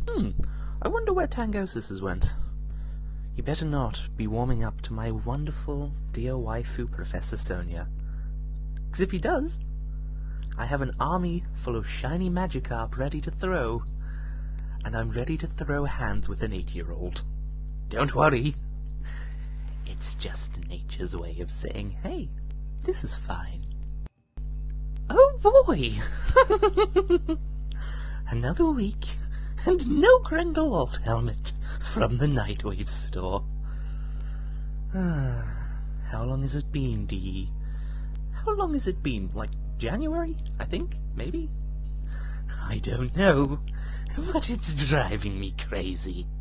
I wonder where Tangociss went. He better not be warming up to my wonderful dear waifu Professor Sonia. 'Cause if he does, I have an army full of shiny Magikarp ready to throw, and I'm ready to throw hands with an 8-year-old. Don't worry. It's just nature's way of saying, hey, this is fine. Oh boy! Another week, and no Grendel alt helmet from the Nightwave store. How long has it been, Dee? How long has it been? Like January, I think? Maybe? I don't know, but it's driving me crazy.